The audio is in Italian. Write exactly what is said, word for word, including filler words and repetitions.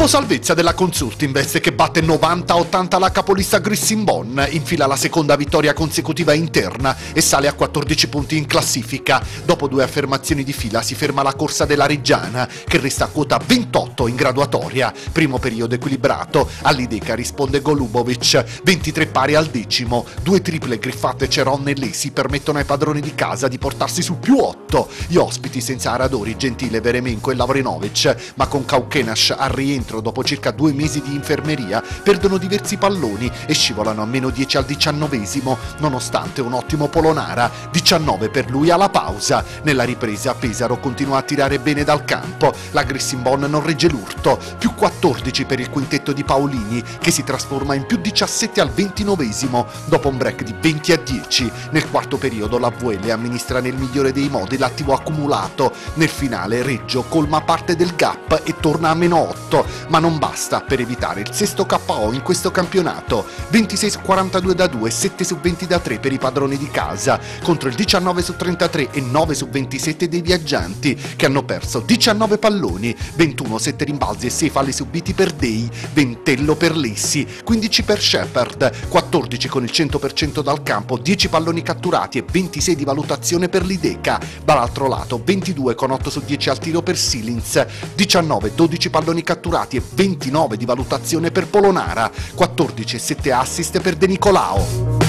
salvezza della Consultinvest che batte novanta a ottanta la capolista Grissinbon, infila la seconda vittoria consecutiva interna e sale a quattordici punti in classifica. Dopo due affermazioni di fila si ferma la corsa della Reggiana che resta a quota ventotto in graduatoria. Primo periodo equilibrato, all'Ideca risponde Golubovic, ventitré pari al decimo. Due triple griffate Ceron e Lesi permettono ai padroni di casa di portarsi sul più otto. Gli ospiti senza Aradori, Gentile, Veremenko e Lavrinovic, ma con Kaukenash al rientro dopo circa due mesi di infermeria perdono diversi palloni e scivolano a meno dieci al diciannovesimo, nonostante un ottimo Polonara, diciannove per lui alla pausa. Nella ripresa Pesaro continua a tirare bene dal campo, la Grissinbon non regge l'urto, più quattordici per il quintetto di Paolini che si trasforma in più diciassette al ventinovesimo dopo un break di venti a dieci. Nel quarto periodo la V L amministra nel migliore dei modi l'attivo accumulato, nel finale Reggio colma parte del gap e torna a meno otto, ma non basta per evitare il sesto K O in questo campionato. ventisei su quarantadue da due, sette su venti da tre per i padroni di casa, contro il diciannove su trentatré e nove su ventisette dei viaggianti che hanno perso diciannove palloni, ventuno sette rimbalzi e sei falli subiti per Dei, ventello per Lessi, quindici per Shepard, quattordici con il cento per cento dal campo, dieci palloni catturati e ventisei di valutazione per l'Ideca. Dall'altro lato ventidue con otto su dieci al tiro per Silins, diciannove dodici palloni catturati e ventinove di valutazione per Polonara, quattordici e sette assist per De Nicolao.